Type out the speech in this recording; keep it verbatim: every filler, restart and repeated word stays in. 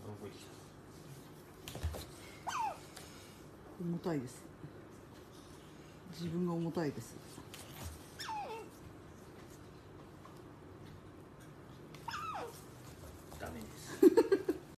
動いてきた。 重たいです。自分が重たいです。